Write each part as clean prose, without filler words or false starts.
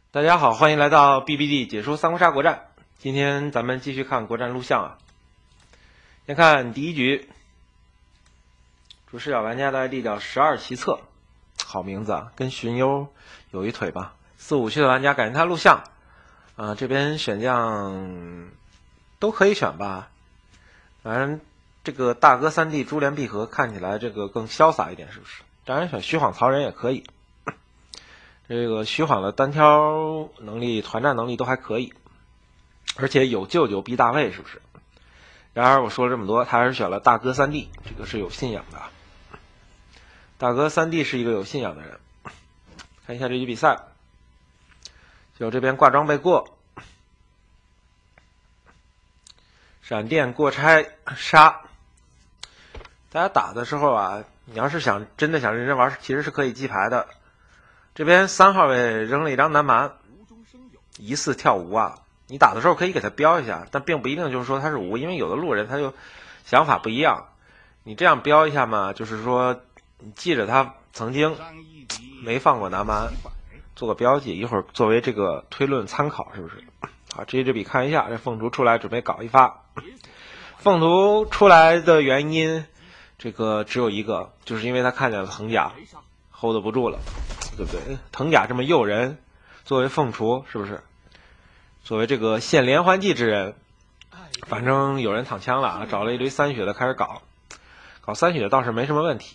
大家好，欢迎来到 BBD 解说三国杀国战。今天咱们继续看国战录像啊。先看第一局，主视角玩家的 ID 叫12奇策，好名字啊，跟荀攸有一腿吧。4、5区的玩家感谢他录像，这边选将都可以选吧。反正这个大哥三弟珠联璧合看起来这个更潇洒一点，是不是？当然选虚晃曹仁也可以。这个虚晃的单挑能力、团战能力都还可以，而且有舅舅逼大卫，是不是？然而我说了这么多，他还是选了大哥三弟，这个是有信仰的。大哥三弟是一个有信仰的人。看一下这局比赛，就这边挂装备过，闪电过拆杀。大家打的时候啊，你要是真的想认真玩，其实是可以记牌的。这边3号位扔了一张南蛮，疑似跳无啊。你打的时候可以给他标一下，但并不一定就是说他是无，因为有的路人他就想法不一样。你这样标一下嘛，就是说你记着他曾经没放过南蛮，做个标记，一会儿作为这个推论参考，是不是？好，这支笔看一下，这凤雏出来准备搞一发。凤雏出来的原因，这个只有一个，就是因为他看见了藤甲 ，hold 不住了。对不对？藤甲这么诱人，作为凤雏是不是？作为这个现连环计之人，反正有人躺枪了啊！找了一堆3血的开始搞3血倒是没什么问题。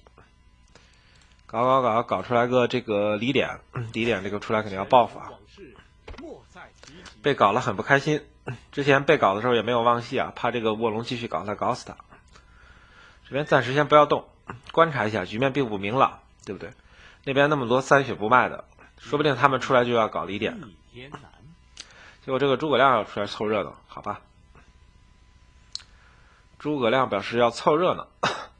搞出来个这个李典这个出来肯定要报复啊！被搞了很不开心，之前被搞的时候也没有忘戏啊，怕这个卧龙继续搞他，搞死他。这边暂时先不要动，观察一下，局面并不明朗，对不对？那边那么多3血不卖的，说不定他们出来就要搞李典。结果这个诸葛亮要出来凑热闹，好吧？诸葛亮表示要凑热闹。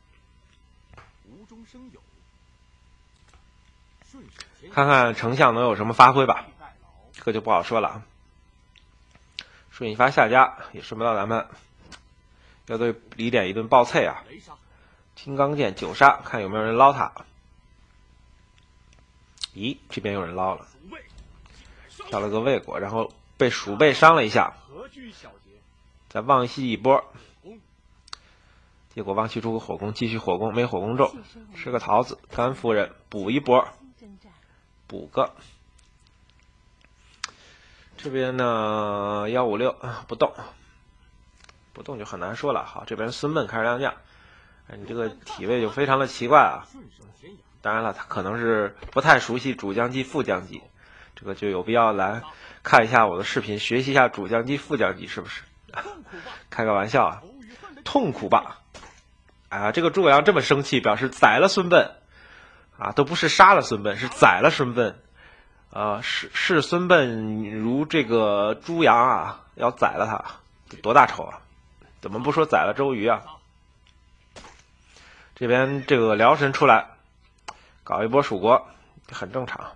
看看丞相能有什么发挥吧，这个就不好说了。顺一发下家也顺不到咱们，要对李典一顿暴脆啊！金刚剑9杀，看有没有人捞他。咦，这边有人捞了，跳了个魏国，然后被鼠辈伤了一下，再忘戏一波，结果忘戏出个火攻，继续火攻，没火攻咒，吃个桃子，甘夫人补一波，补个。这边呢156不动就很难说了。好，这边孙膑开始亮将，你这个体位就非常的奇怪啊。当然了，他可能是不太熟悉主将机、副将机，这个就有必要来看一下我的视频，学习一下主将机、副将机，是不是？开个玩笑啊，痛苦吧？啊，这个诸葛亮这么生气，表示宰了孙膑啊，都不是杀了孙膑，是宰了孙膑。视孙膑如这个猪羊啊，要宰了他，多大仇啊？怎么不说宰了周瑜啊？这边这个辽神出来。搞一波蜀国很正常，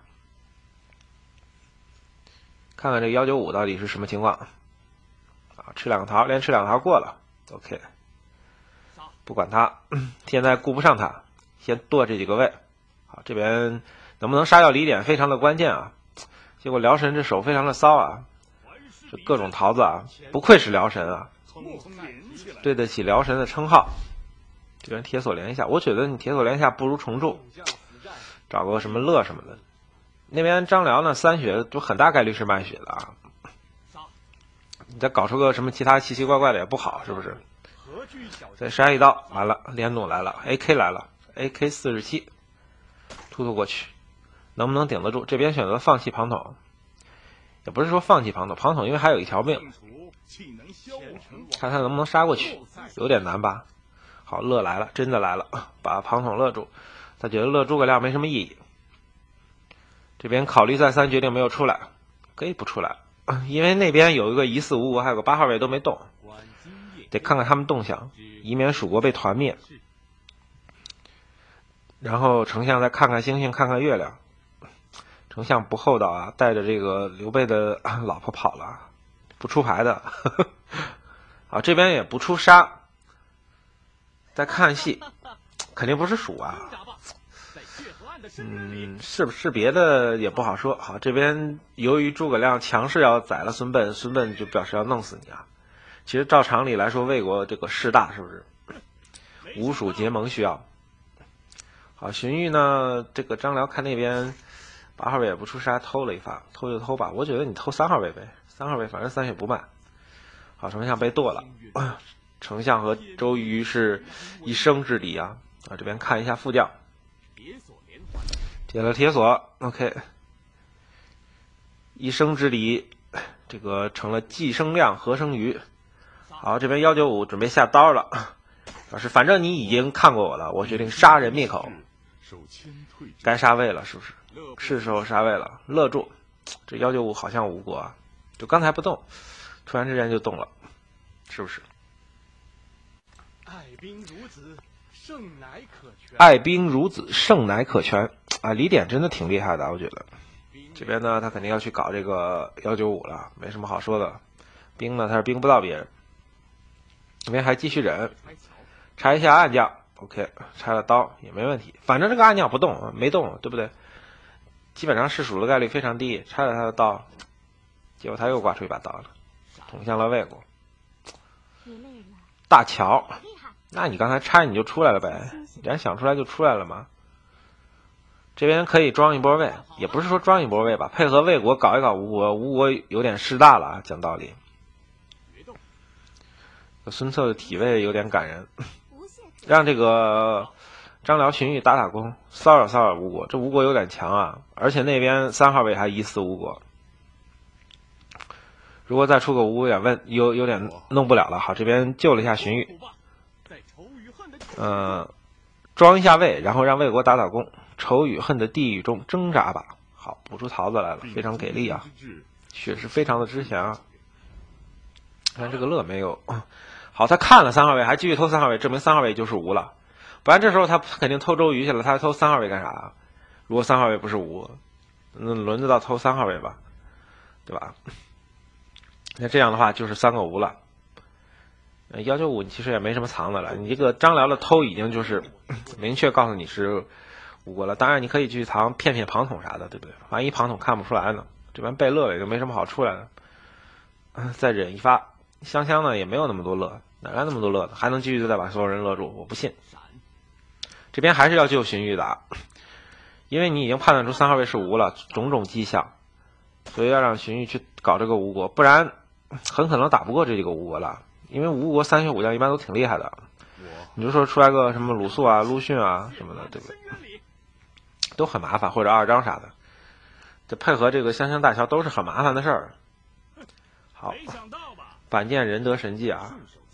看看这个195到底是什么情况啊？吃2个桃，连吃2个桃过了 ，OK， 不管他，现在顾不上他，先剁这几个位。好，这边能不能杀掉李典非常的关键啊！结果辽神这手非常的骚啊，这各种桃子啊，不愧是辽神啊，对得起辽神的称号。这边铁锁连一下，我觉得你铁锁连一下不如重铸。找个什么乐什么的，那边张辽呢3血都很大概率是卖血的啊，你再搞出个什么其他奇奇怪怪的也不好，是不是？再杀一刀，完了，连弩来了 ，AK 来了 ，AK 47，突过去，能不能顶得住？这边选择放弃庞统，也不是说放弃庞统因为还有一条命，看他能不能杀过去，有点难吧？好，乐来了，真的来了，把庞统勒住。他觉得勒诸葛亮没什么意义，这边考虑再三，决定没有出来，可以不出来，因为那边有一个疑似55，还有个8号位都没动，得看看他们动向，以免蜀国被团灭。然后丞相再看看星星，看看月亮。丞相不厚道啊，带着这个刘备的老婆跑了，不出牌的。好，这边也不出杀，再看戏，肯定不是蜀啊。 是不是别的也不好说。好，这边由于诸葛亮强势要宰了孙膑，孙膑就表示要弄死你啊。其实照常理来说，魏国这个势大，是不是？吴蜀结盟需要。好，荀彧呢，这个张辽看那边8号位也不出杀，偷了一发，偷就偷吧。我觉得你偷3号位呗，3号位反正3血不卖。好，丞相被剁了，丞相和周瑜是一生之敌啊。这边看一下副将，解了铁锁 ，OK， 一生之敌，这个成了季生亮、何生瑜。好，这边195准备下刀了，表示反正你已经看过我了，我决定杀人灭口。该杀魏了，是不是？是时候杀魏了。勒住，这195好像吴国啊，就刚才不动，突然之间就动了，是不是？ 爱兵如子，胜乃可全。 爱兵如子，胜乃可全啊！李典真的挺厉害的，我觉得。这边呢，他肯定要去搞这个195了，没什么好说的。兵呢，他是兵不到别人。这边还继续忍，拆一下暗将 ，OK， 拆了刀也没问题。反正这个暗将不动，没动，对不对？基本上是蜀的概率非常低，拆了他的刀，结果他又挂出一把刀了，捅向了魏国。大乔，那你刚才拆你就出来了呗，你然想出来就出来了吗？这边可以装一波魏，也不是说装一波魏吧，配合魏国搞一搞吴国，吴国有点势大了啊，讲道理。孙策的体位有点感人，让这个张辽、荀彧打工，骚扰骚扰吴国。这吴国有点强啊，而且那边3号位还疑似吴国。如果再出个吴国有点弄不了了。好，这边救了一下荀彧，装一下魏，然后让魏国打工。仇与恨的地狱中挣扎吧。好，补出桃子来了，非常给力啊，血是非常的值钱啊。看这个乐没有。好，他看了3号位，还继续偷3号位，证明3号位就是吴了。不然这时候他肯定偷周瑜去了，他还偷3号位干啥啊？如果3号位不是吴，那轮得到偷3号位吧，对吧？那这样的话就是3个吴了。195你其实也没什么藏的了，你这个张辽的偷已经就是明确告诉你是吴国了。当然你可以去藏骗庞统啥的，对不对？万一庞统看不出来呢？这边被乐了也就没什么好出来的。再忍一发，香香呢也没有那么多乐。哪来那么多乐子？还能继续再把所有人勒住？我不信。这边还是要救荀彧的，因为你已经判断出3号位是吴了，种种迹象，所以要让荀彧去搞这个吴国，不然很可能打不过这几个吴国了。因为吴国3血5将一般都挺厉害的，你就说出来个什么鲁肃啊、陆逊啊什么的，对不对？都很麻烦，或者2张啥的，这配合这个香香大乔都是很麻烦的事儿。好，反见仁德神迹啊！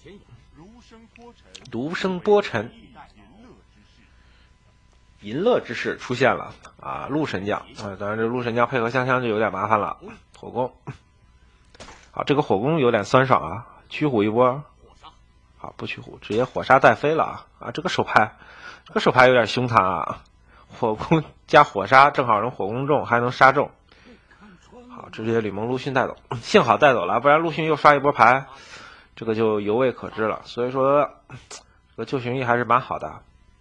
独生波尘，淫乐之势出现了啊！陆神将当然这陆神将配合香香就有点麻烦了。火攻，好，这个火攻有点酸爽啊！驱虎一波，好，不驱虎，直接火杀带飞了啊！这个手牌有点凶残啊！火攻加火杀，正好能火攻中，还能杀中。好，直接吕蒙、陆逊带走，幸好带走了，不然陆逊又刷一波牌，这个就犹未可知了。所以说，这个救荀彧还是蛮好的。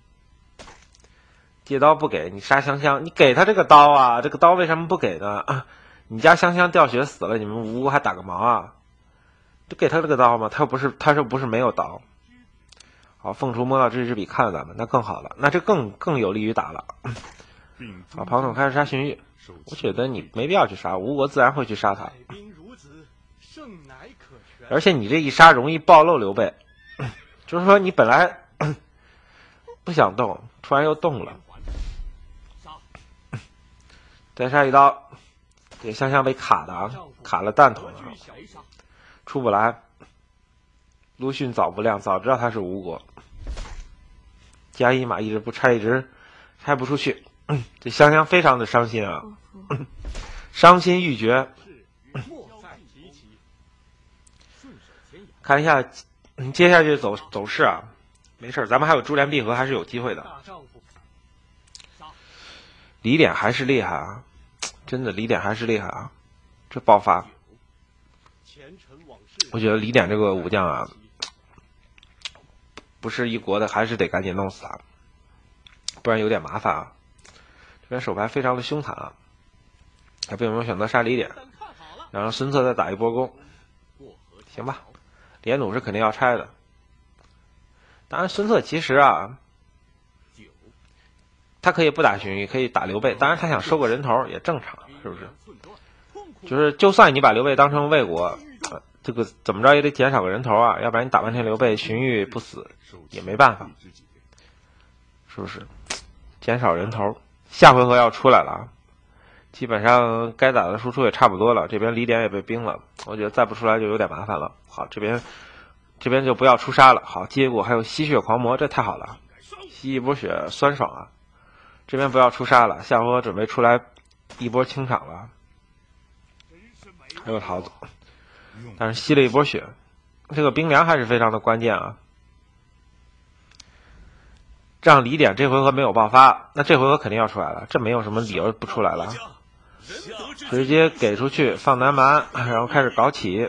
借刀不给你杀香香，你给他这个刀啊，这个刀为什么不给呢？你家香香掉血死了，你们吴国还打个毛啊？就给他这个刀吗？他又不是没有刀。好，凤雏摸到这支笔看了咱们，那更好了，那这更有利于打了。好，庞统开始杀荀彧，我觉得你没必要去杀，吴国自然会去杀他。而且你这一杀容易暴露刘备，就是说你本来不想动，突然又动了。再杀一刀，这香香被卡的啊，卡了弹头了，出不来。陆逊早不亮，早知道他是吴国。加一马一直不拆，一直拆不出去。这香香非常的伤心啊，伤心欲绝。看一下接下去走势啊，没事，咱们还有珠联璧合，还是有机会的。李典还是厉害啊，真的李典还是厉害啊，这爆发，我觉得李典这个武将啊，不是一国的，还是得赶紧弄死他，不然有点麻烦啊。 这边手牌非常的凶残啊，他并没有选择杀李典，然后孙策再打一波攻，行吧，连弩是肯定要拆的。当然，孙策其实啊，他可以不打荀彧，可以打刘备，当然他想收个人头也正常，是不是？就是就算你把刘备当成魏国，这个怎么着也得减少个人头啊，要不然你打半天刘备，荀彧不死也没办法，是不是？减少人头，下回合要出来了啊，基本上该打的输出也差不多了，这边李典也被兵了，我觉得再不出来就有点麻烦了。好，这边就不要出杀了。好，结果还有吸血狂魔，这太好了，吸一波血酸爽啊！这边不要出杀了，下回合准备出来一波清场了。还有逃走，但是吸了一波血，这个兵粮还是非常的关键啊。这样李典这回合没有爆发，那这回合肯定要出来了，这没有什么理由不出来了，直接给出去放南蛮，然后开始搞起。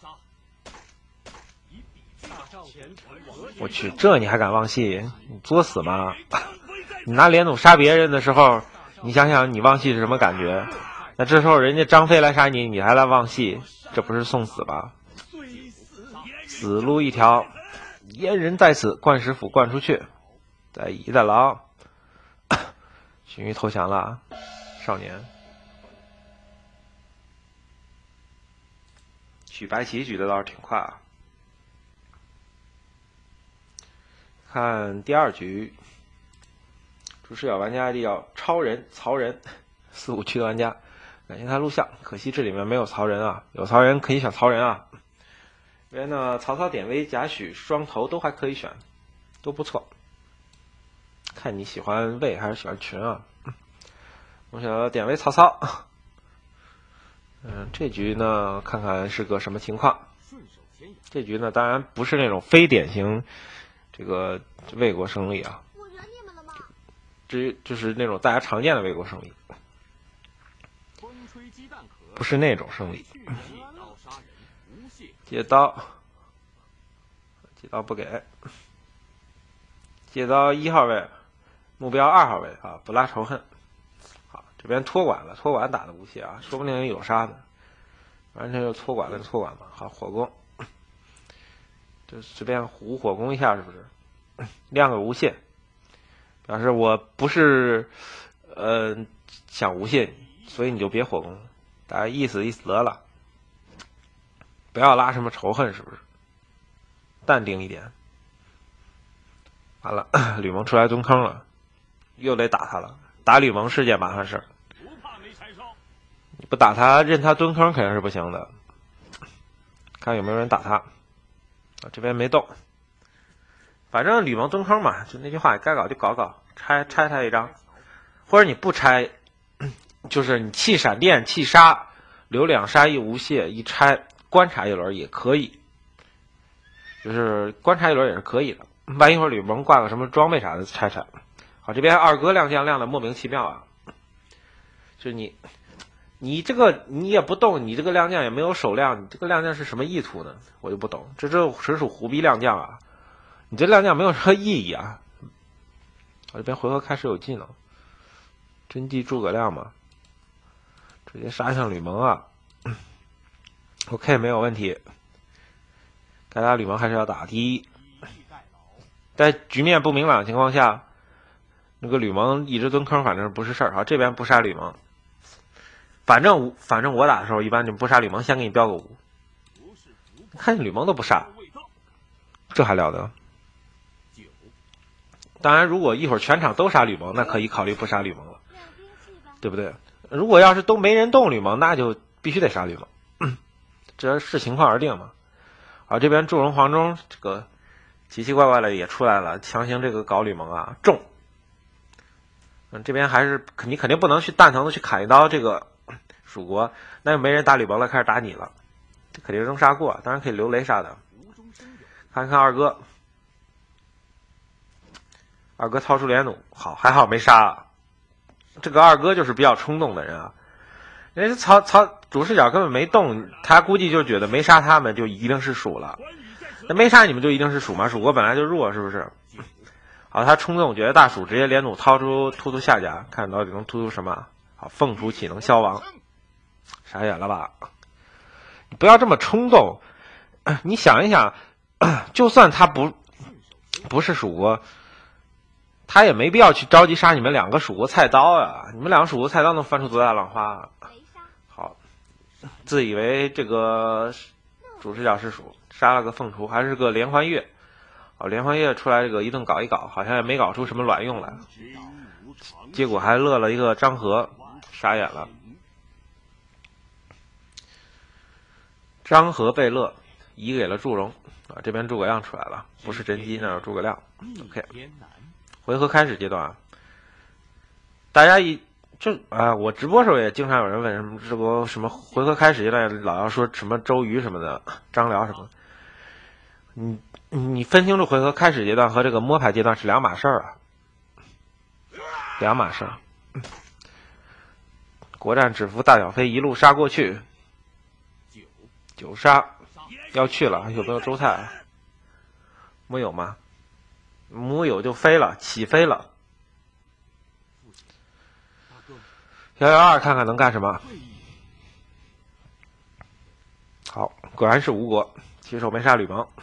我去，这你还敢忘戏？你作死吗？你拿连弩杀别人的时候，你想想你忘戏是什么感觉？那这时候人家张飞来杀你，你还来忘戏，这不是送死吧？死路一条，阉人在此，冠石斧灌出去，再以再劳。荀彧投降了，少年。举白旗举的倒是挺快啊。看第二局，主视角玩家ID叫超人曹仁，45区的玩家，感谢他录像，可惜这里面没有曹仁啊，有曹仁可以选曹仁啊。这边呢，曹操、典韦、贾诩双头都还可以选，都不错。看你喜欢魏还是喜欢群啊？我选了典韦、曹操。这局呢，看看是个什么情况。这局呢，当然不是那种非典型这个魏国胜利啊，就是那种大家常见的魏国胜利，不是那种胜利。借刀不给，借刀1号位，目标2号位啊，不拉仇恨。好，这边托管了，托管打的无懈啊，说不定有杀的，完全就托管了，托管嘛。好，火攻，就随便胡火攻一下，是不是？亮个无懈，表示我不是想无懈你，所以你就别火攻，大家意思得了，不要拉什么仇恨，是不是？淡定一点。完了，吕蒙出来蹲坑了，又得打他了。打吕蒙是件麻烦事儿，你不打他，任他蹲坑肯定是不行的。看有没有人打他，这边没动。反正吕蒙蹲坑嘛，就那句话，该搞就搞，拆他一张，或者你不拆，就是你弃闪电、弃杀，留2杀1无懈一拆，观察一轮也可以，就是观察一轮也是可以的。万一会儿吕蒙挂个什么装备啥的拆。好，这边二哥亮将亮的莫名其妙啊，就是你这个你也不动，你这个亮将也没有手亮，你这个亮将是什么意图呢？我就不懂，这实属胡逼亮将啊！你这亮将没有任何意义啊！我这边回合开始有技能，真谛诸葛亮嘛，直接杀向吕蒙啊 ！OK， 没有问题。该打吕蒙还是要打。第一，在局面不明朗的情况下，那个吕蒙一直蹲坑，反正不是事儿。好，这边不杀吕蒙，反正我打的时候一般就不杀吕蒙，先给你标个5。看见吕蒙都不杀，这还了得？当然，如果一会儿全场都杀吕蒙，那可以考虑不杀吕蒙了，对不对？如果要是都没人动吕蒙，那就必须得杀吕蒙，这视情况而定嘛。好，这边祝融黄忠这个奇奇怪怪的也出来了，强行这个搞吕蒙啊，中。这边还是你肯定不能去蛋疼的去砍一刀这个蜀国，那就没人打吕蒙了，开始打你了，这肯定扔杀过，当然可以留雷杀的。看看二哥，二哥掏出连弩，好，还好没杀。这个二哥就是比较冲动的人啊，人家曹主视角根本没动，他估计就觉得没杀他们就一定是蜀了，那没杀你们就一定是蜀吗？蜀国本来就弱，是不是？ 好，他冲动觉得大鼠直接连弩掏出突突下家，看到底能突出什么。好，凤雏岂能消亡？傻眼了吧？你不要这么冲动，你想一想，就算他不是蜀国，他也没必要去着急杀你们2个蜀国菜刀呀！你们2个蜀国菜刀能翻出多大浪花？好，自以为这个主视角是蜀，杀了个凤雏，还是个连环月。好，连环月出来这个一顿搞一搞，好像也没搞出什么卵用来，结果还乐了一个张合，傻眼了。张合被乐，移给了祝融啊，这边诸葛亮出来了，不是甄姬，那是诸葛亮。OK， 回合开始阶段啊，大家我直播时候也经常有人问什么这个什么回合开始阶段老要说什么周瑜什么的，张辽什么的，你分清楚回合开始阶段和这个摸排阶段是两码事儿啊，两码事儿。国战只服大小飞一路杀过去，9杀要去了，有没有周泰？木有吗？木有就飞了，起飞了。112看看能干什么？好，果然是吴国，起手没杀吕蒙。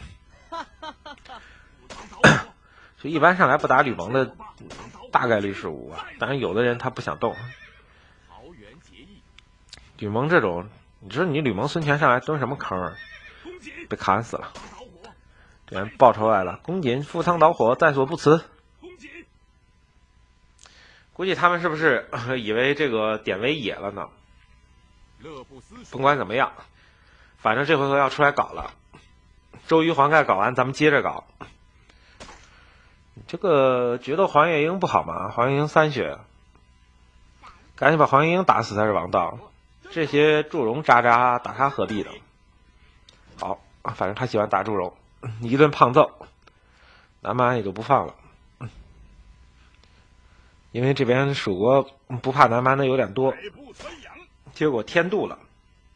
就一般上来不打吕蒙的，大概率是吴啊。当然有的人他不想动。吕蒙这种，你说你吕蒙孙权上来蹲什么坑啊？被砍死了。这人报仇来了，公瑾赴汤蹈火，在所不辞。估计他们是不是以为这个典韦野了呢？甭管怎么样，反正这回合要出来搞了。周瑜黄盖搞完，咱们接着搞。这个决斗黄月英不好吗？黄月英3血，赶紧把黄月英打死才是王道。这些祝融渣渣打他何必的？好，反正他喜欢打祝融，一顿胖揍，南蛮也就不放了。因为这边蜀国不怕南蛮的有点多，结果天妒了，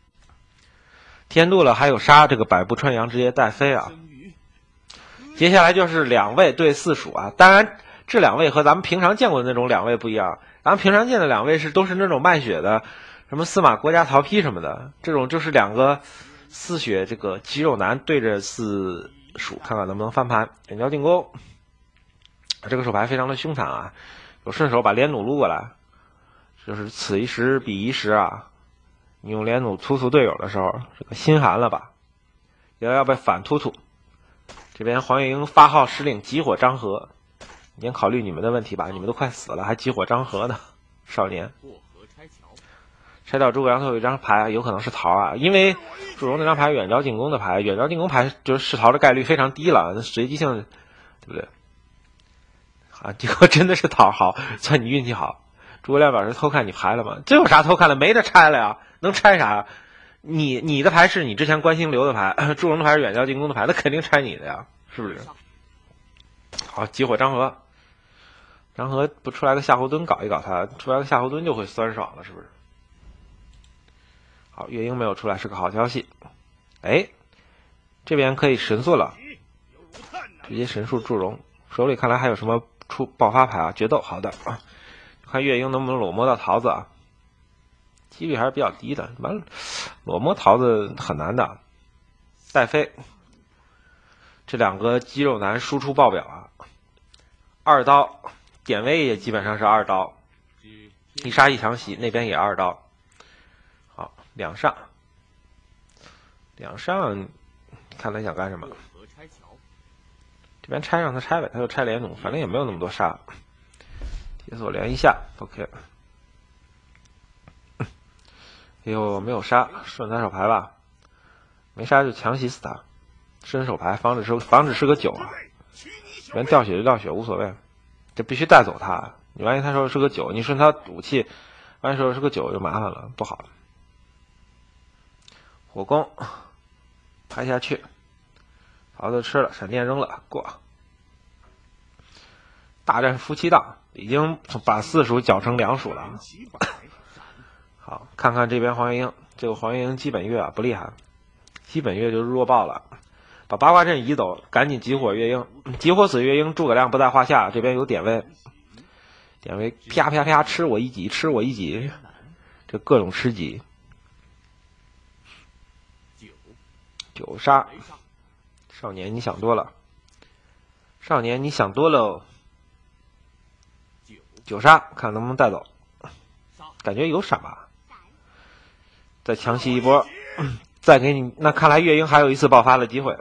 还有杀这个百步穿杨直接带飞啊！接下来就是2位对4蜀啊，当然这2位和咱们平常见过的那种2位不一样，咱们平常见的2位都是那种卖血的，什么司马国家曹丕什么的，这种就是2个4血这个肌肉男对着4蜀，看看能不能翻盘。远交近攻，这个手牌非常的凶残啊！有顺手把连弩撸过来，就是此一时彼一时啊！你用连弩突突队友的时候，这个心寒了吧？要被反突突。这边黄月英发号施令，急火张合。你先考虑你们的问题吧，你们都快死了，还急火张合呢，少年。拆掉诸葛亮最后一张牌，有可能是桃啊，因为祝融那张牌远交近攻的牌，远交近攻牌就是是桃的概率非常低了，随机性，对不对？啊，结果真的是桃，好，算你运气好。诸葛亮表示偷看你牌了吗？这有啥偷看的？没得拆了呀，能拆啥呀？你的牌是你之前关心留的牌，祝融的牌是远交近攻的牌，那肯定拆你的呀，是不是？好，急火张合，张合不出来个夏侯惇搞一搞他，出来个夏侯惇就会酸爽了，是不是？好，月英没有出来是个好消息。哎，这边可以神速了，直接神速祝融。手里看来还有什么出爆发牌啊？决斗，好的啊，看月英能不能裸摸到桃子啊？几率还是比较低的，完了裸摸桃子很难的。带飞，这2个肌肉男输出爆表啊！2刀，典韦也基本上是2刀，一杀一强袭，那边也2刀。好，2上，看他想干什么？这边拆让他拆呗，他就拆连弩，反正也没有那么多杀。铁索连一下 ，OK。哎呦，没有杀，顺他手牌吧，没杀就强袭死他，伸手牌，防止是个9啊，人掉血就掉血无所谓，这必须带走他。你万一他说是个9，你顺他武器，万一说是个9就麻烦了，不好。火攻拍下去，桃子吃了，闪电扔了，过。大战夫妻档，已经把4蜀搅成2蜀了。好，看看这边黄月英，这个黄月英基本月啊不厉害，基本月就弱爆了。 把八卦阵移走，赶紧集火月鹰，集火死月鹰，诸葛亮不在话下。这边有点位，点位啪啪啪吃我一戟，吃我一戟，这各种吃戟。9杀，少年你想多了，少年你想多了。9杀，看能不能带走，感觉有闪吧。再强袭一波，再给你，那看来月鹰还有一次爆发的机会。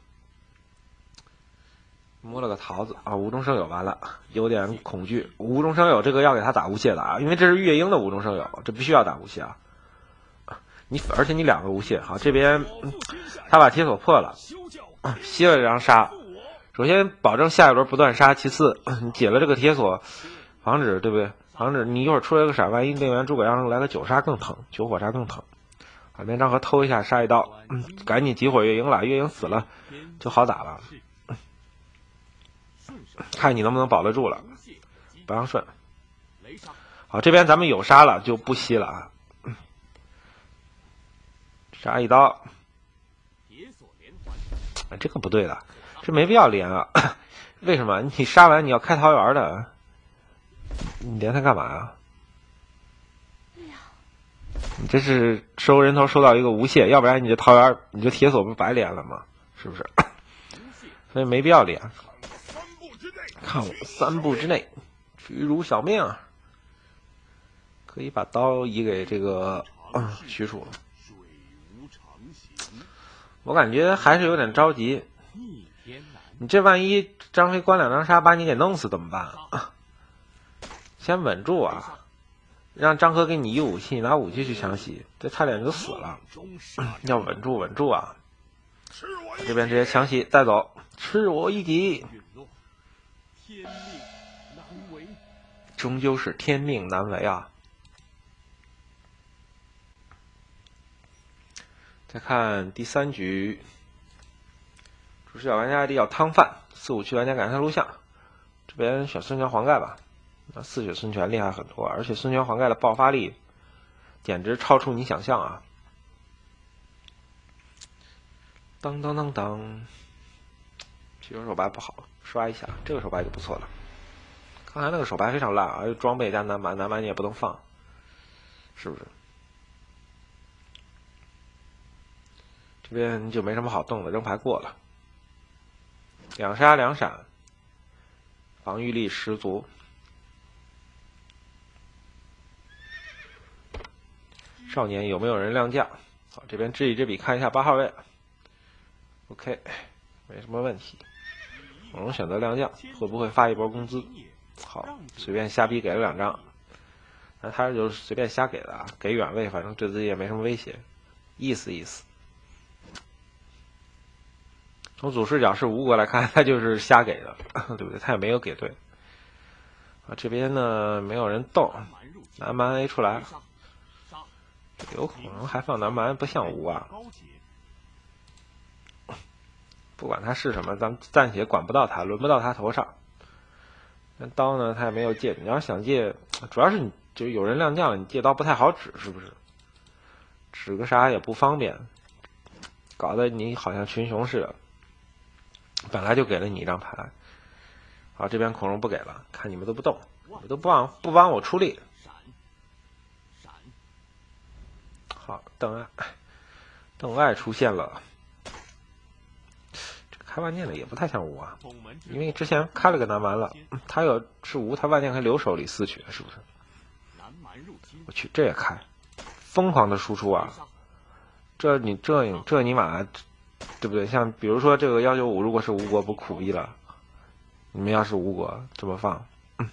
摸了个桃子啊，无中生有，完了，有点恐惧。无中生有，这个要给他打无懈的啊，因为这是月鹰的无中生有，这必须要打无懈啊。而且你2个无懈，好，这边他把铁索破了，吸了这张杀。首先保证下一轮不断杀，其次你解了这个铁索，防止对不对？防止你一会儿出来个闪，万一另援诸葛亮来个9杀更疼，9火杀更疼。把边张合偷一下，杀一刀，赶紧集火月鹰了，月鹰死了就好打了。看你能不能保得住了，不让顺。好，这边咱们有杀了就不吸了啊。杀一刀，这个不对的，这没必要连啊。为什么？你杀完你要开桃园的，你连他干嘛呀？你这是收人头收到一个无懈，要不然你这桃园你这铁索不白连了吗？是不是？所以没必要连。看我3步之内取汝小命，可以把刀移给这个许褚。我感觉还是有点着急，你这万一张飞关2张杀把你给弄死怎么办？先稳住啊，让张合给你移武器，拿武器去强袭，这差点就死了。要稳住稳住啊！这边直接强袭带走，吃我一戟。终究是天命难违啊！再看第3局，主视角玩家 ID 要汤饭，4、5区玩家赶上录像。这边选孙权黄盖吧，那4血孙权厉害很多，而且孙权黄盖的爆发力简直超出你想象啊！当当当当，皮球手白不好，刷一下，这个手白就不错了。刚才那个手牌非常烂啊，又装备加南蛮，南蛮你也不能放，是不是？这边就没什么好动的，扔牌过了。2杀2闪，防御力十足。少年有没有人亮将？好，这边知己知彼，看一下8号位。OK， 没什么问题。我们选择亮将，会不会发一波工资？好，随便瞎逼给了2张，那他就是随便瞎给的啊，给远位，反正对自己也没什么威胁，意思意思。从主视角是吴国来看，他就是瞎给的，对不对？他也没有给对。啊，这边呢没有人动，南蛮 A 出来，有可能还放南蛮，不像吴啊。不管他是什么，咱们暂且管不到他，轮不到他头上。那刀呢，他也没有借。你要想借，主要是你就有人亮将了，你借刀不太好指，是不是？指个啥也不方便，搞得你好像群雄似的。本来就给了你一张牌，好，这边孔融不给了，看你们都不动，你们都不帮我出力。好，邓艾出现了。开万箭的也不太像吴啊，因为之前开了个南蛮了，他要是吴，他万箭可以留手里4血，是不是？我去，这也开，疯狂的输出啊！这尼玛，对不对？像比如说这个195，如果是吴国，不苦逼了？你们要是吴国这么放，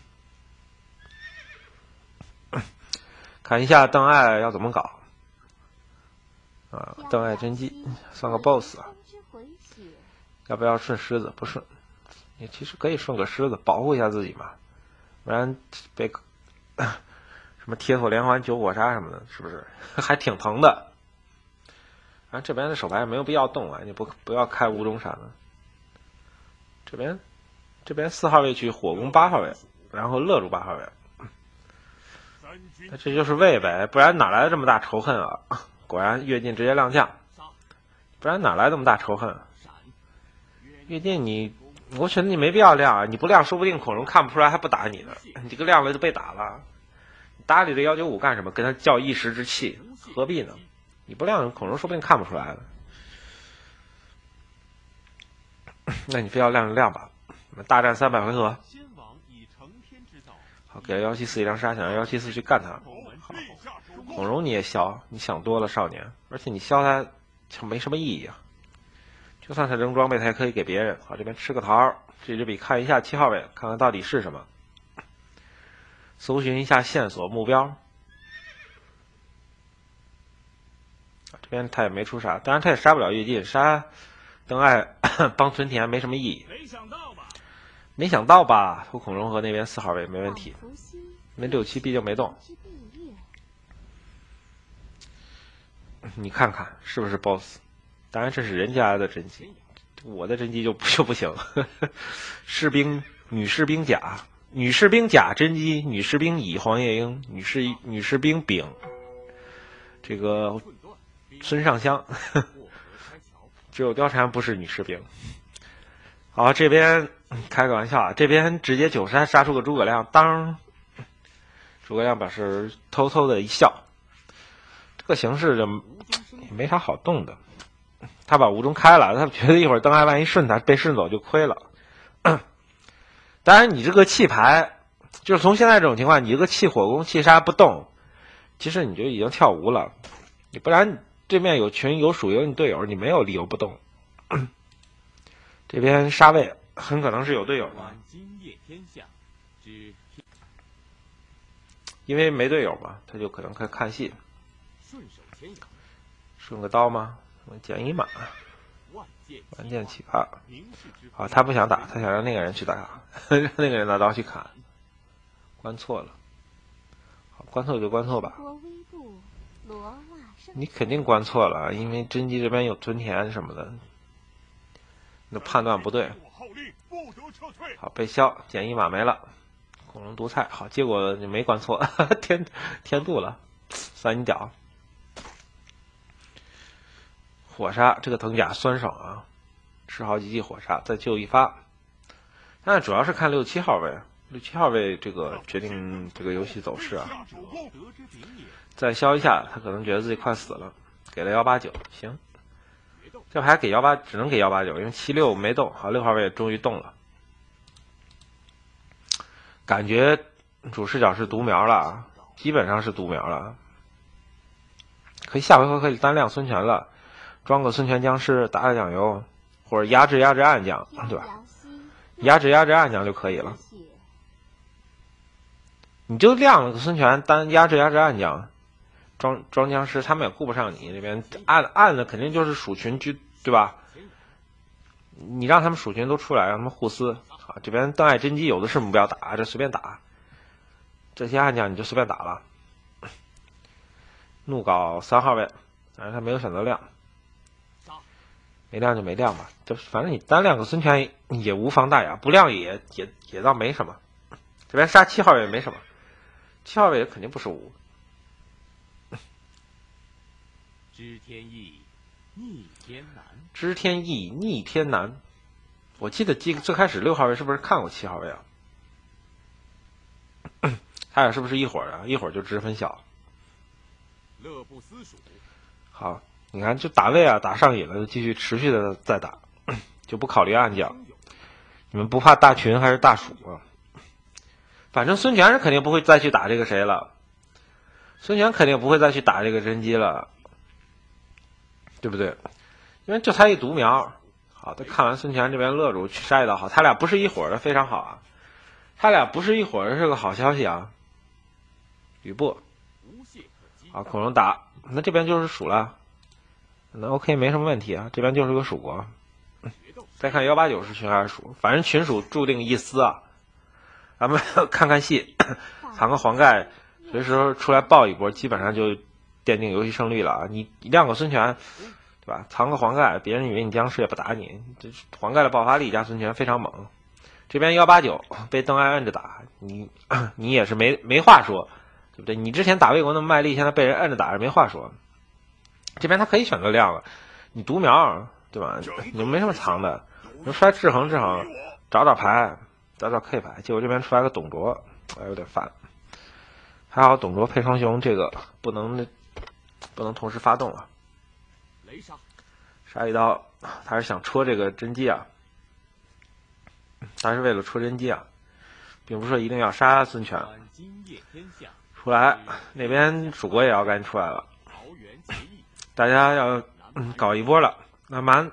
看一下邓艾要怎么搞啊？邓艾真机算个 BOSS 啊！要不要顺狮子？不顺，你其实可以顺个狮子，保护一下自己嘛，不然被什么铁索连环9火杀什么的，是不是还挺疼的？啊，这边的手牌也没有必要动啊，你不要开无中闪了。这边4号位去火攻8号位，然后勒住8号位，那这就是位呗，不然哪来的这么大仇恨啊？果然越境直接亮将，不然哪来这么大仇恨？ 越界我觉得你没必要亮啊，你不亮，说不定孔融看不出来，还不打你呢。你这个亮了就被打了，搭理这195干什么？跟他较一时之气，何必呢？你不亮，孔融说不定看不出来了。那你非要亮就亮吧。我们大战300回合。好，给了174一张杀，想让174去干他。好，孔融你也消，你想多了少年，而且你消他就没什么意义啊。就算他扔装备，他也可以给别人。好，这边吃个桃，这支笔看一下7号位，看看到底是什么。搜寻一下线索目标。这边他也没出啥，当然他也杀不了越界，杀邓艾帮屯田没什么意义。没想到吧？偷孔融和那边4号位没问题，那67毕竟没动。你看看是不是 BOSS？ 当然这是人家的真机，我的真机就不行。士兵女士兵甲，女士兵甲真机，女士兵乙黄夜莺，女士兵丙这个孙尚香，只有貂蝉不是女士兵。好，这边开个玩笑啊，这边直接9杀杀出个诸葛亮，当诸葛亮表示偷偷的一笑。这个形势就也没啥好动的。他把吴中开了，他觉得一会儿邓艾万一顺他被顺走就亏了。当然，你这个弃牌，就是从现在这种情况，你这个弃火攻、弃杀不动，其实你就已经跳无了。你不然对面有群有属有你队友，你没有理由不动。这边杀位很可能是有队友的，因为没队友嘛，他就可能看戏。顺个刀吗？减1码，万箭齐发。好，他不想打，他想让那个人去打，让那个人拿刀去砍。关错了，好，关错就关错吧。你肯定关错了，因为真机这边有屯田什么的，那判断不对。好，被削，减1码没了。孔融独菜，好，结果你没关错，天度了，算你屌。火杀这个藤甲酸爽啊，吃好几记火杀，再救一发。但主要是看6、7号位，6、7号位这个决定这个游戏走势啊。再消一下，他可能觉得自己快死了，给了189，行。这牌给18，只能给189，因为76没动。好，6号位终于动了，感觉主视角是独苗了，基本上是独苗了。可以下回合可以单亮孙权了。装个孙权僵尸，打打酱油，或者压制暗将，对吧？压制暗将就可以了。你就亮了个孙权，单压制暗将，装僵尸，他们也顾不上你这边暗的肯定就是鼠群居，对吧？你让他们鼠群都出来，让他们互撕啊！这边邓艾真机有的是目标打，这随便打，这些暗将你就随便打了。怒搞3号位，但是他没有选择亮。没亮就没亮吧，就反正你单亮个孙权也无妨大雅，不亮也倒没什么。这边杀7号位也没什么，7号位也肯定不是5。 知天意，逆天难。 知天意，逆天难。我记得最开始6号位是不是看过7号位啊？他俩是不是一伙儿啊？一会儿就知分晓。 乐不思蜀。 好。你看，就打位啊，打上瘾了，就继续持续的再打，就不考虑暗将。你们不怕大群还是大鼠啊？反正孙权是肯定不会再去打这个谁了，孙权肯定不会再去打这个真机了，对不对？因为就他一独苗。好，他看完孙权这边勒住去杀一刀，好，他俩不是一伙的，非常好啊。他俩不是一伙的是个好消息啊。吕布，好，孔融打，那这边就是蜀了。那 OK 没什么问题啊，这边就是个蜀国。再看189是群还是蜀，反正群蜀注定一撕啊。咱们看看戏，藏个黄盖，随时出来爆一波，基本上就奠定游戏胜率了啊！你亮个孙权，对吧？藏个黄盖，别人以为你僵尸也不打你。这黄盖的爆发力加孙权非常猛。这边189被邓艾摁着打，你也是没话说，对不对？你之前打魏国那么卖力，现在被人摁着打是没话说。这边他可以选择亮了，你独苗对吧？你没什么藏的， 就摔制衡，找找牌，找找 K 牌，结果这边出来个董卓，有点烦。还好董卓配双雄，这个不能同时发动啊。杀一刀，他是想戳这个甄姬啊，他是为了戳甄姬啊，并不是说一定要杀孙权。出来，那边蜀国也要赶紧出来了，大家要搞一波了。那蛮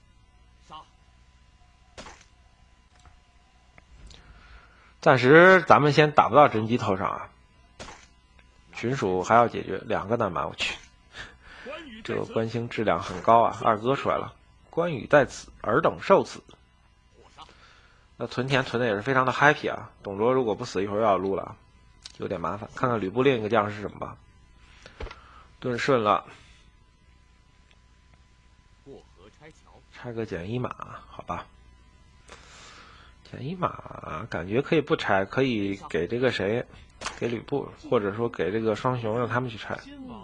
暂时咱们先打不到甄姬头上啊，群蜀还要解决2个南蛮，我去，这个关星质量很高啊！二哥出来了，关羽在此，尔等受此。那屯田屯的也是非常的 happy 啊！董卓如果不死，一会儿又要撸了，有点麻烦。看看吕布另一个将是什么吧。顿顺了，拆个简一马，好吧。简一马感觉可以不拆，可以给这个谁，给吕布，或者说给这个双雄，让他们去拆。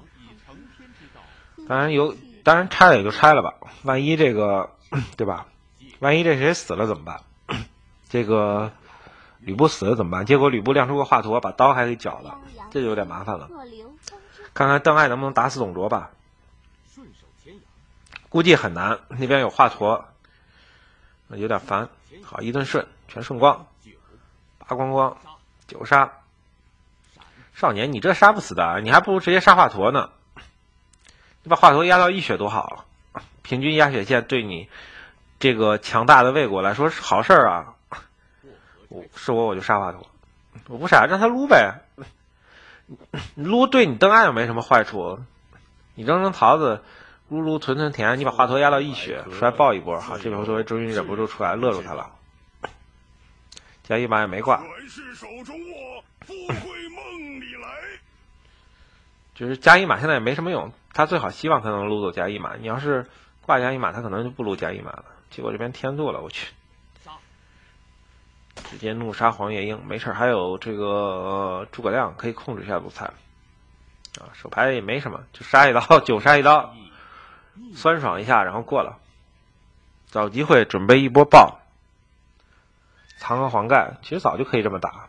当然拆了也就拆了吧，万一这个对吧？万一这谁死了怎么办？这个吕布死了怎么办？结果吕布亮出个华佗，把刀还给绞了，这就有点麻烦了。看看邓艾能不能打死董卓吧，估计很难。那边有华佗，有点烦。好，一顿顺，全顺光，拔光光，9杀。少年，你这杀不死的，你还不如直接杀华佗呢。你把华佗压到1血多好，平均压血线对你这个强大的魏国来说是好事啊。我就杀华佗，我不杀让他撸呗，撸对你邓艾又没什么坏处，你扔桃子，撸屯田，你把华佗压到1血，出来爆一波。好，这边作为周瑜忍不住出来勒住他了，加一马也没挂。就是加一马现在也没什么用，他最好希望他能撸走加一马，你要是挂加一马，他可能就不撸加一马了。结果这边天妒了，我去，直接怒杀黄月英，没事，还有这个诸葛亮可以控制一下鲁菜啊，手牌也没什么，就杀一刀，9杀一刀，酸爽一下，然后过了，找机会准备一波爆，藏个黄盖，其实早就可以这么打。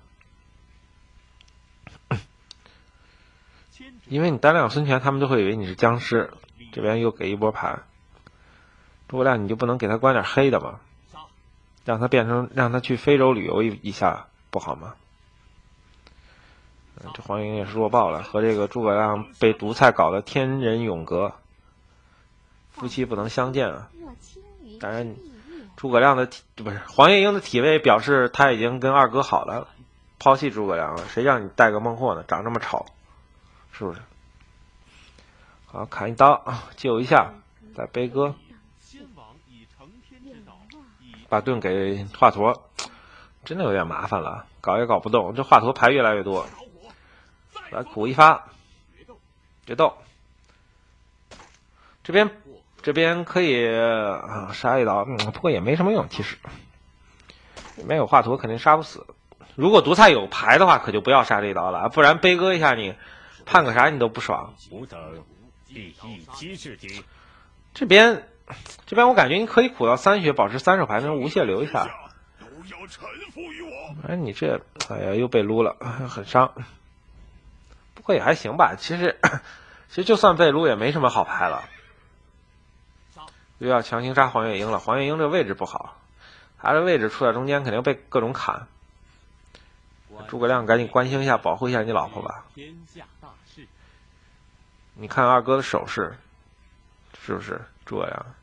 因为你单亮孙权，他们都会以为你是僵尸。这边又给一波牌，诸葛亮你就不能给他关点黑的吗？让他去非洲旅游一下不好吗？这黄云也是弱爆了，和这个诸葛亮被毒菜搞得天人永隔，夫妻不能相见啊。当然，诸葛亮的黄月英的体位表示他已经跟二哥好了，抛弃诸葛亮了。谁让你带个孟获呢？长这么丑。是不是？好，砍一刀，救一下，再悲歌，把盾给华佗，真的有点麻烦了，搞也搞不动。这华佗牌越来越多，来苦一发，决斗。这边可以杀一刀，不过也没什么用，其实没有华佗肯定杀不死。如果毒菜有牌的话，可就不要杀这一刀了，不然悲歌一下你。判个啥你都不爽。这边我感觉你可以苦到3血，保持3手牌，能无懈留一下。哎，你这哎呀又被撸了，很伤。不过也还行吧，其实就算被撸也没什么好牌了。又要强行杀黄月英了，黄月英这位置不好，他的位置处在中间，肯定被各种砍。诸葛亮赶紧关心一下，保护一下你老婆吧。你看二哥的手势，是不是诸葛亮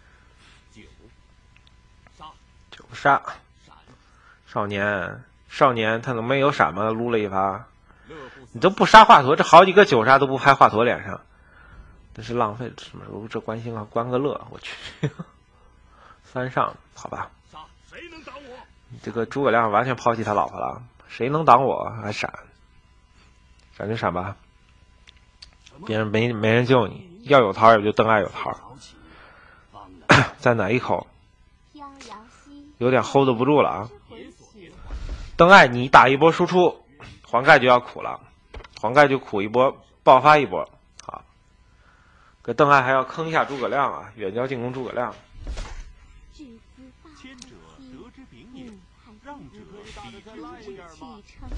？9杀，少年，他怎么没有闪吗？撸了一发，你都不杀华佗，这好几个9杀都不拍华佗脸上，真是浪费什么？这关心啊，关个乐，我去，3上，好吧。这个诸葛亮完全抛弃他老婆了，谁能挡我？还闪就闪吧。别人没人救你，要有桃也就邓艾有桃，再奶一口，有点 hold 不住了啊！邓艾你打一波输出，黄盖就要苦了，黄盖就苦一波，爆发一波，好，这邓艾还要坑一下诸葛亮啊，远交近攻诸葛亮。 谦者得之柄也，让者比之无也吗？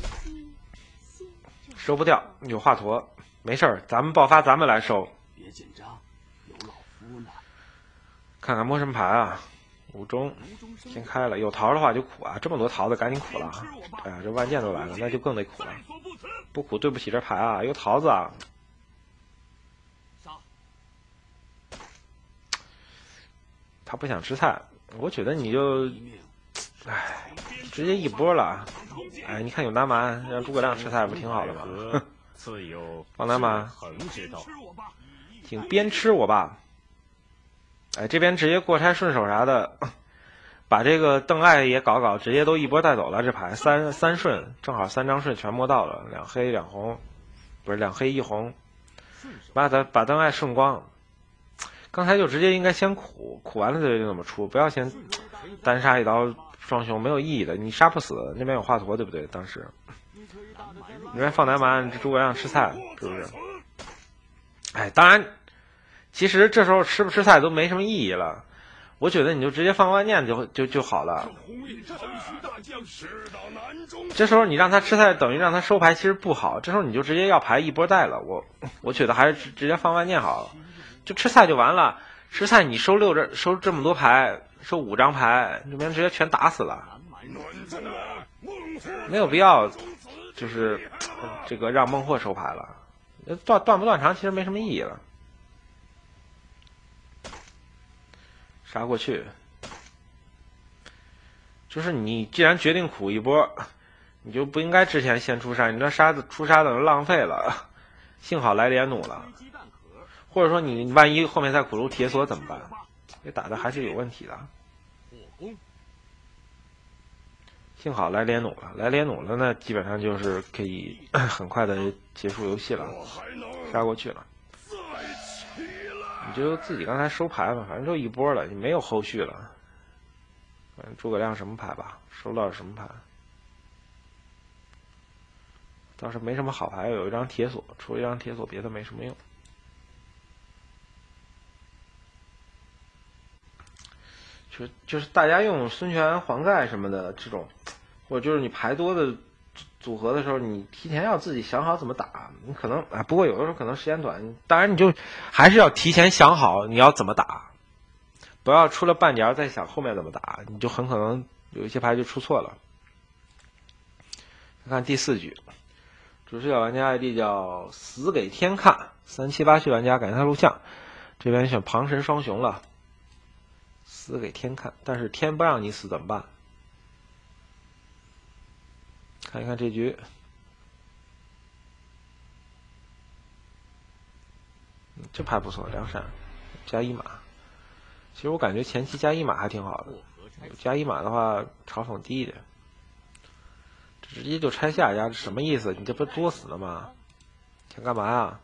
收不掉，有华佗，没事儿，咱们爆发，咱们来收。 别紧张，有老夫呢。 看看摸什么牌啊？无中先开了，有桃的话就苦啊！这么多桃子，赶紧苦了啊！哎呀，这万剑都来了，那就更得苦了。不苦对不起这牌啊！有桃子啊！他不想吃菜，我觉得你就，哎，直接一波了。哎，你看有南蛮，让诸葛亮吃菜不挺好的吗？放南蛮，请鞭笞我吧。哎，这边直接过拆顺手啥的，把这个邓艾也搞，直接都一波带走了。这牌三顺，正好3张顺全摸到了，2黑2红，不是2黑1红，把邓艾顺光。刚才就直接应该先苦完了再怎么出，不要先单杀一刀双雄，没有意义的，你杀不死。那边有华佗对不对？当时那边放南蛮，诸葛亮吃菜是不是？哎，当然。其实这时候吃不吃菜都没什么意义了，我觉得你就直接放万念就好了。这时候你让他吃菜，等于让他收牌，其实不好。这时候你就直接要牌一波带了，我觉得还是直接放万念好了，就吃菜就完了。吃菜你收这么多牌，收5张牌，这边直接全打死了，没有必要，就是这个让孟获收牌了。断不断肠其实没什么意义了。杀过去，就是你既然决定苦一波，你就不应该之前先出杀，你这出杀等于浪费了。幸好来连弩了，或者说你万一后面再苦出铁索怎么办？这打的还是有问题的。幸好来连弩了，那基本上就是可以很快的结束游戏了，杀过去了。你就自己刚才收牌吧，反正就一波了，你没有后续了。反正诸葛亮什么牌吧，收到什么牌，倒是没什么好牌，有一张铁索，除了一张铁索，别的没什么用。就是大家用孙权、黄盖什么的这种，或者就是你牌多的组合的时候，你提前要自己想好怎么打。你可能不过有的时候可能时间短，当然你就还是要提前想好你要怎么打，不要出了半截再想后面怎么打，你就很可能有一些牌就出错了。看第4局，主视角玩家 ID 叫死给天看，378区玩家感谢他录像，这边选庞神双雄了，死给天看，但是天不让你死怎么办？看一看这局，这牌不错，2闪加1马。其实我感觉前期加1马还挺好的，加1马的话嘲讽低一点。直接就拆下家，这什么意思？你这不作死了吗？想干嘛呀？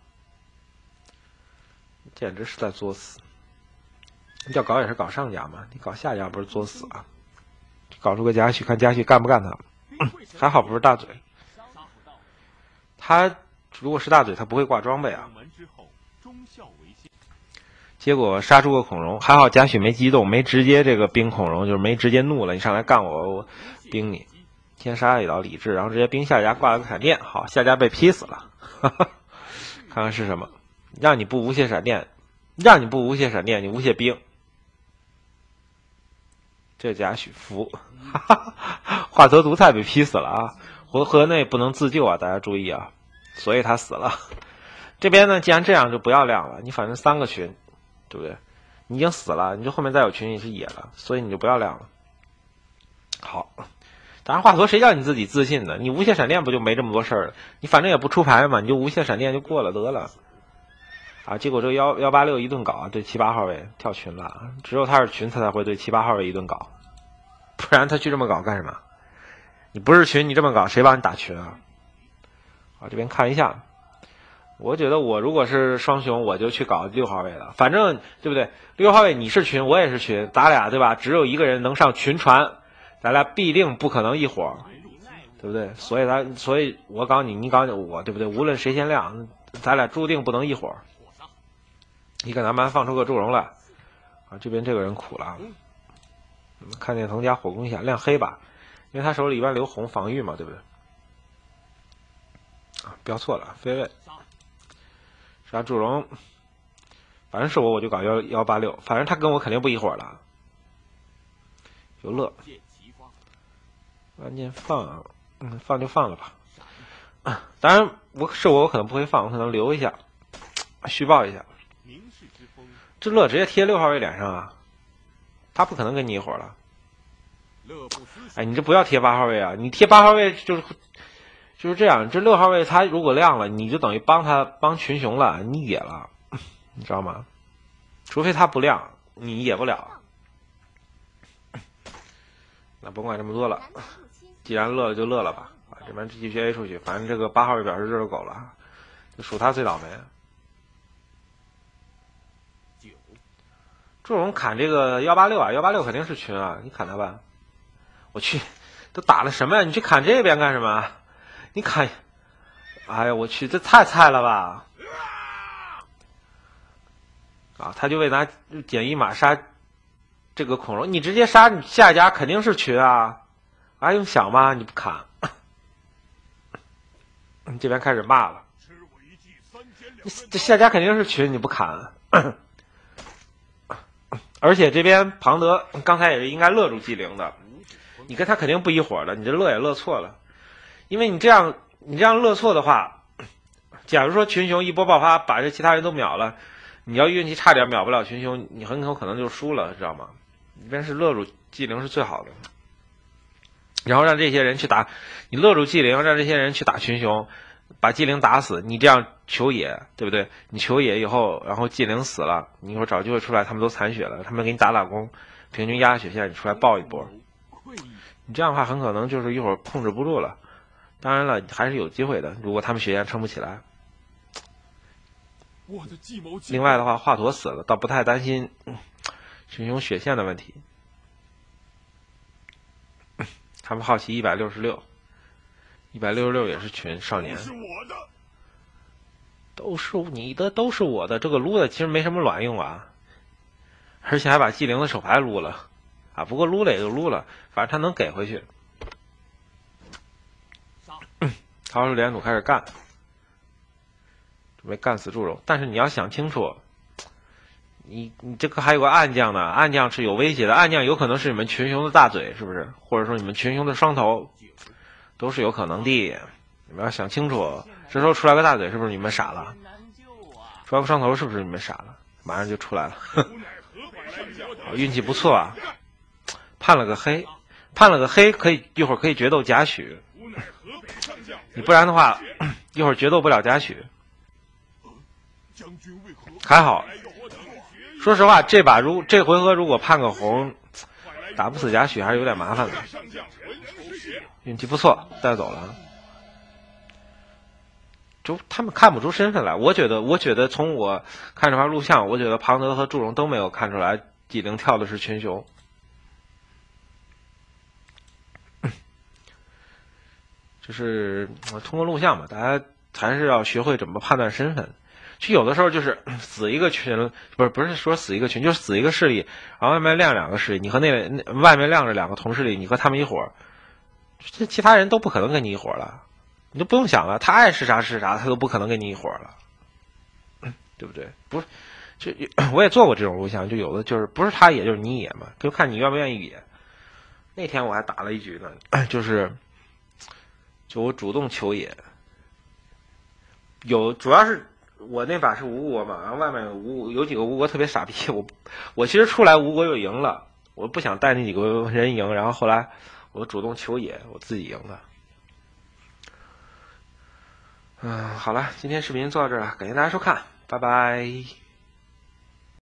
简直是在作死！你要搞也是搞上家嘛，你搞下家不是作死啊？搞出个家去，看家去干不干他。还好不是大嘴，他如果是大嘴，他不会挂装备啊。结果杀出个孔融，还好贾诩没激动，没直接这个冰孔融，就是没直接怒了，你上来干我冰你。先杀一刀理智，然后直接冰下家挂了个闪电，好，下家被劈死了。看看是什么，让你不无懈闪电，你无懈冰。这贾诩服，华佗独菜被劈死了啊！河内不能自救啊，大家注意啊！所以他死了。这边呢，既然这样就不要亮了，你反正3个群，对不对？你已经死了，你就后面再有群你是野了，所以你就不要亮了。好，当然华佗谁叫你自己自信的？你无懈闪电不就没这么多事儿了？你反正也不出牌嘛，你就无懈闪电就过了得了。啊，结果这个186一顿搞啊，对7、8号位跳群了，只有他是群他才会对7、8号位一顿搞，不然他去这么搞干什么？你不是群，你这么搞，谁帮你打群啊？好，这边看一下，我觉得我如果是双雄，我就去搞6号位了，反正对不对？6号位你是群，我也是群，咱俩对吧？只有一个人能上群传，咱俩必定不可能一伙，对不对？所以我搞你，你搞我，对不对？无论谁先亮，咱俩注定不能一伙。一个南蛮放出个祝融来，啊，这边这个人苦了， 看见藤加火攻一下亮黑吧，因为他手里一般留红防御嘛，对不对？啊，标错了，飞位杀祝融，反正是我就搞186，反正他跟我肯定不一伙了。有乐，关键放，放就放了吧。当然我可能不会放，我可能留一下，虚报一下。这乐直接贴6号位脸上啊，他不可能跟你一伙了。哎，你这不要贴8号位啊！你贴8号位就是这样，这6号位他如果亮了，你就等于帮群雄了，你野了，你知道吗？除非他不亮，你野不了。那甭管这么多了，既然乐了就乐了吧，把这边继续 A 出去，反正这个8号位表示热狗了，就属他最倒霉。祝融砍这个186啊，186肯定是群啊，你砍他吧。我去，都打了什么呀？你去砍这边干什么？你砍，哎呀，我去，这太菜了吧！啊，他就为拿减1码杀这个恐龙，你直接杀你下家肯定是群啊，还用想吗？你不砍，你这边开始骂了，这下家肯定是群，你不砍。而且这边庞德刚才也是应该勒住纪灵的，你跟他肯定不一伙的，你这勒也勒错了，因为你这样勒错的话，假如说群雄一波爆发把这其他人都秒了，你要运气差点秒不了群雄，你很有可能就输了，知道吗？这边是勒住纪灵是最好的，然后让这些人去打，你勒住纪灵，让这些人去打群雄，把纪灵打死，你这样求野，对不对？你求野以后，然后纪灵死了，你一会儿找机会出来，他们都残血了，他们给你打工，平均压血线，你出来爆一波。你这样的话，很可能就是一会儿控制不住了。当然了，还是有机会的，如果他们血线撑不起来。另外的话，华佗死了，倒不太担心群雄血线的问题。他们好奇166也是群少年。都是你的，都是我的。这个撸的其实没什么卵用啊，而且还把纪灵的手牌撸了啊。不过撸了也就撸了，反正他能给回去。桃树连弩开始干，准备干死祝融。但是你要想清楚，你这个还有个暗将呢，暗将是有威胁的，暗将有可能是你们群雄的大嘴，是不是？或者说你们群雄的双头，都是有可能的。你们要想清楚。这时候出来个大嘴，是不是你们傻了？出来个双头，是不是你们傻了？马上就出来了，运气不错啊！判了个黑，可以一会儿可以决斗贾诩，你不然的话，一会儿决斗不了贾诩。还好，说实话，这回合如果判个红，打不死贾诩还是有点麻烦的。运气不错，带走了。就他们看不出身份来，我觉得从我看这盘录像，我觉得庞德和祝融都没有看出来纪灵跳的是群雄。就是通过录像嘛，大家还是要学会怎么判断身份。就有的时候就是死一个群，不是说死一个群，就是死一个势力，然后外面亮2个势力，你和那外面亮着2个同势力，你和他们一伙，这其他人都不可能跟你一伙了。你就不用想了，他爱是啥是啥，他都不可能跟你一伙了，对不对？不是，就我也做过这种录像，就有的就是不是他野就是你野嘛，就看你愿不愿意野。那天我还打了一局呢，就我主动求野，主要是我那把是吴国嘛，然后外面有几个吴国特别傻逼，我其实出来吴国又赢了，我不想带那几个人赢，然后后来我主动求野，我自己赢的。好了，今天视频做到这儿了，感谢大家收看，拜拜。